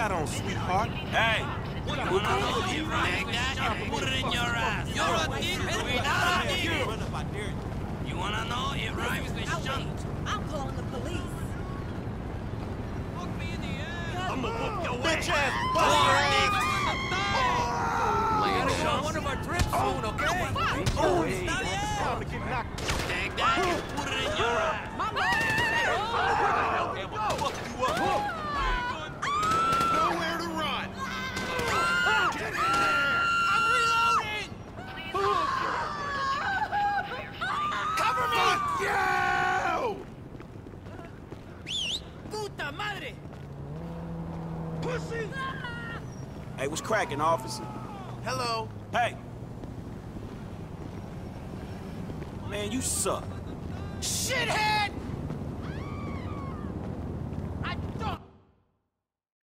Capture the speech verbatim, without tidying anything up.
got on, sweetheart? Hey, you wanna know it, right? That, put it in your ass. You're a thief, we not a thief. You wanna know it, right? I'm calling the police. Look me in the ass. I'm gonna whoop your Bitch ass Come bust on, your nigga. ass! We gotta go on one of our trips soon, okay? Oh, Está bien. Take that and put it in your ass. Nowhere to run! Get in there! I'm reloading! Cover me! Fuck you! Puta madre! Pussy! Hey, what's cracking, officer? Hello. Hey! Man, you suck. Shithead!